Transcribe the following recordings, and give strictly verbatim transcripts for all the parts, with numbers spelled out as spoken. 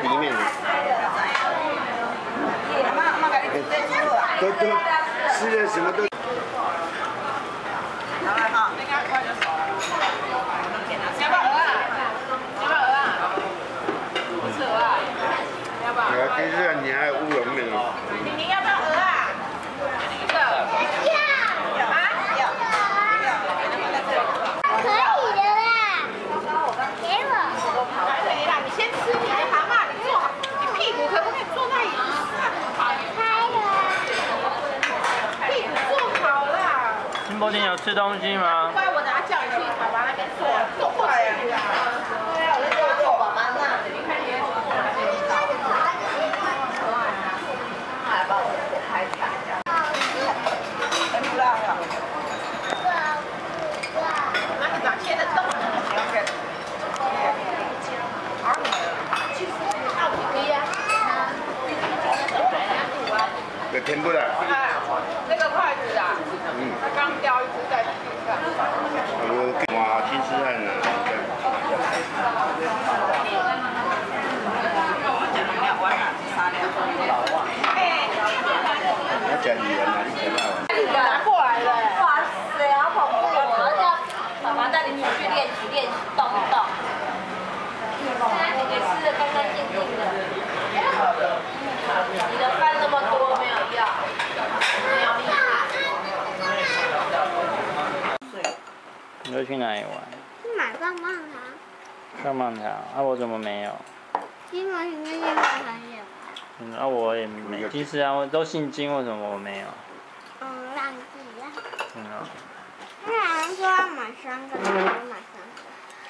里面。都都吃的什么都。 好了哈，应该快就熟了。你要不要鹅啊？要不要鹅啊？不吃鹅啊？要不要？ 有，其实你还有乌龙面哦。 你你要不要鹅啊？一个。要。啊？要。 可以的啦，给我。 来来啦，你先吃你的蛤蟆，你坐，你屁股可不可以坐在椅子上？ 开了。 屁股坐好啦。 金伯婷有吃东西吗？ 乖，我等下叫你去爸爸那边坐，坐过来呀。对啊，我就坐坐爸爸那里，你看你。还把我的拍彩。很不辣呀。那你把切的冻了，两个。好美啊！到底可以啊？ 有甜不的。 那个筷子啊，嗯，刚掉一只在地上。 我哇，金丝汉啊！我讲语言啊，你讲到。 你拿过来了。 哇塞，好恐怖！我要叫爸爸带你出去练习练习动一动。那你给吃的干干净净的。你的饭那么多没有要，没有厉害。 你都去哪里玩？ 去买棒棒糖。 棒棒糖啊，我怎么没有？ 金毛应该金毛糖有。 嗯，啊我也没。其实啊，我都姓金，为什么我没有？ 嗯，忘记了。 嗯啊。 他好像说要买三个，我要买三个。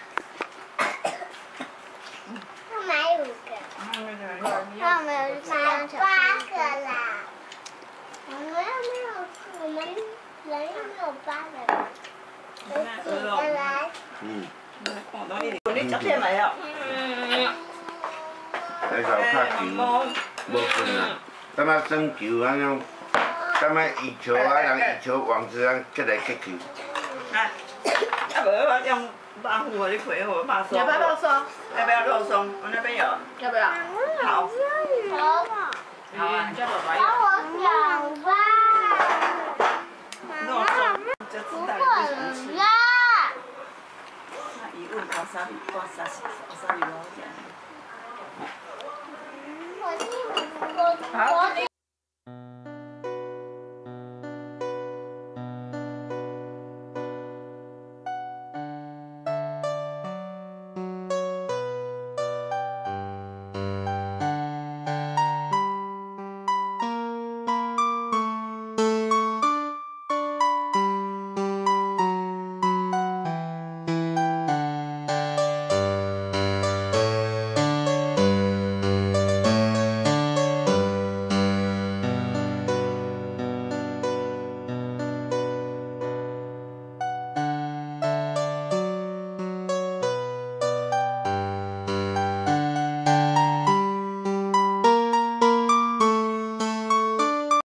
要买五个。那我们有去买八个啦。我们又没有，我们人又没有八个。有几个来？ 嗯。 你昨天没有？ 在手拍球，无分啊。干嘛耍球啊？种，干嘛移球啊？人移球网子人结来结去。 啊，啊无我用肉糊互你配合肉松。 要不要肉松？ 要不要肉松？我那边有。 要不要？ 好。 好。 好啊，你叫爸爸让我想吧。 肉松就知道你不喜欢吃。那伊问我啥鱼，我啥啥鱼我讲。 我我我